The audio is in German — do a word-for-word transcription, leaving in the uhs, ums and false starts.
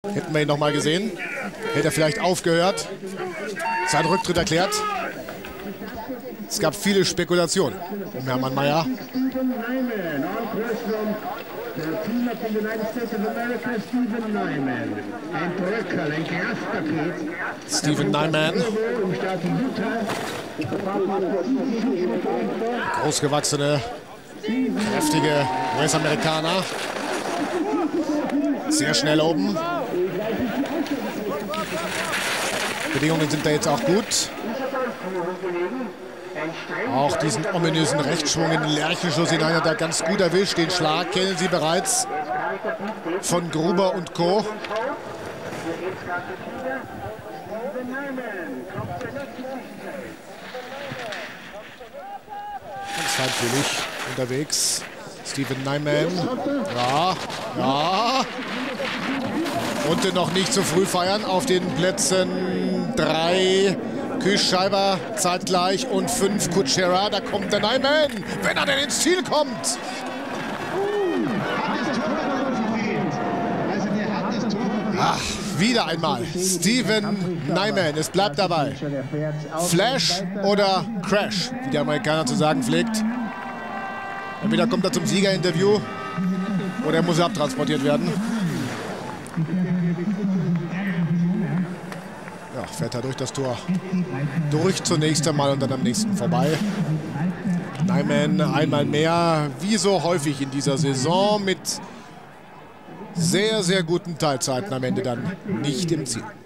Hätten wir ihn noch mal gesehen, hätte er vielleicht aufgehört, seinen Rücktritt erklärt. Es gab viele Spekulationen um Hermann Maier. Stephen Nyman. Großgewachsene, kräftige U S-Amerikaner. Sehr schnell oben. Bedingungen sind da jetzt auch gut. Auch diesen ominösen Rechtsschwung in den Lerchenschuss hinein hat er ganz gut erwischt. Den Schlag kennen Sie bereits von Gruber und Co. Ganz feinfühlig unterwegs. Stephen Nyman. Ja, ja. Und noch nicht zu früh feiern auf den Plätzen drei. Kühlschreiber zeitgleich und fünf Kuchera. Da kommt der Nyman, wenn er denn ins Ziel kommt. Ach, wieder einmal Stephen Nyman. Es bleibt dabei. Flash oder Crash, wie der Amerikaner zu sagen pflegt. Entweder kommt er zum Siegerinterview oder er muss abtransportiert werden. Ja, fährt er durch das Tor durch zunächst einmal und dann am nächsten vorbei. Nyman einmal mehr, wie so häufig in dieser Saison, mit sehr, sehr guten Teilzeiten am Ende dann nicht im Ziel.